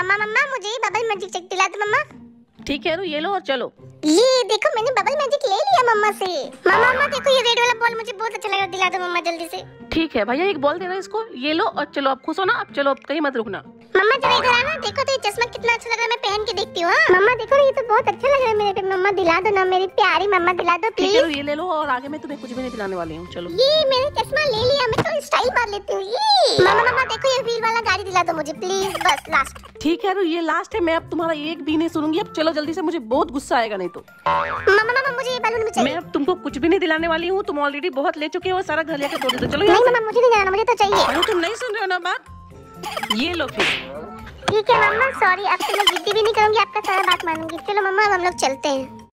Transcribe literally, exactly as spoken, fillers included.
मम्मा मम्मा मुझे ये bubble magic check दिला दो मम्मा। ठीक है, ये लो और चलो। ये देखो मैंने बबल मैजिक ले लिया मम्मा से। मम्मा मम्मा देखो ये रेड वाला बॉल मुझे बहुत अच्छा लगा, दिला दो मम्मा जल्दी से। ठीक है भैया, एक बॉल दे रहा है इसको, ये लो और चलो। अब खुश हो ना? अब चलो, अब कहीं मत रुकना। मम्मा जरा इधर आना, देखो तो ये चश्मा कितना अच्छा लग रहा है, मैं पहन के देखती हूँ। मम्मा देखो ये तो बहुत अच्छा लग रहा है मेरे पे। मम्मा दिला दो ना, मेरी प्यारी मम्मा दिला दो प्लीज। ठीक है, ये ले लो और आगे मैं तुम्हें कुछ भी नहीं दिलाने वाली हूँ। चलो ये मैंने चश्मा ले लिया, मैं तो स्टाइल मार लेती हूँ। ये मम्मा मम्मा देखो ये व्हील वाला गाड़ी दिला दो मुझे प्लीज, बस लास्ट। ठीक है, ये लास्ट है, मैं अब तुम्हारा एक भी नहीं सुनूंगी। अब चलो जल्दी से, मुझे बहुत गुस्सा आएगा नहीं तो। मम्मा मम्मा मुझे ये बैलून भी चाहिए। मैं अब तुमको कुछ भी नहीं दिलाने वाली हूँ, तुम ऑलरेडी बहुत ले चुके हो, सारा घर लेके तोड़ दो। चलो नहीं मम्मा मुझे नहीं जाना, मुझे तो चाहिए। अरे तुम नहीं सुन रहे हो ना बात? ये लो फिर। ठीक है मम्मा सॉरी, अब तो मैं जिद्दी भी नहीं करूंगी, आपका सारा बात मानूंगी। चलो मम्मा हम लोग चलते हैं।